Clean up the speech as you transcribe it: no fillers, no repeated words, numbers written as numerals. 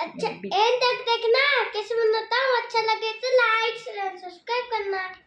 अच्छा एंड तक देखना, कैसे बनाता हूँ। अच्छा लगे तो लाइक सब्सक्राइब करना।